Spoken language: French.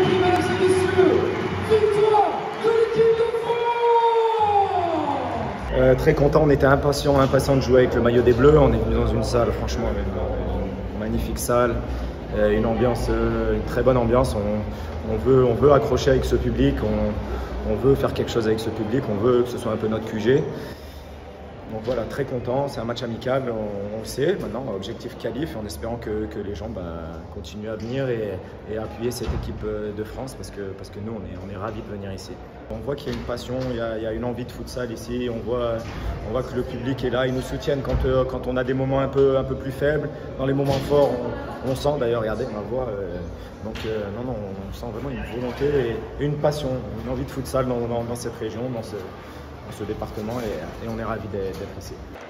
aujourd'hui, mesdames et messieurs, victoire de l'équipe de France. Très content, on était impatient de jouer avec le maillot des Bleus. On est venu dans une salle, franchement, une magnifique salle, une ambiance, une très bonne ambiance. On veut accrocher avec ce public, on veut faire quelque chose avec ce public, on veut que ce soit un peu notre QG. Donc voilà, très content, c'est un match amical, on le sait maintenant, objectif qualif, en espérant que les gens continuent à venir et appuyer cette équipe de France parce que nous on est ravis de venir ici. On voit qu'il y a une passion, il y a une envie de futsal ici, on voit que le public est là, ils nous soutiennent quand on a des moments un peu plus faibles, dans les moments forts on sent d'ailleurs, regardez, on la voit, non, on sent vraiment une volonté et une passion, une envie de futsal dans cette région, dans ce département et on est ravis d'être ici.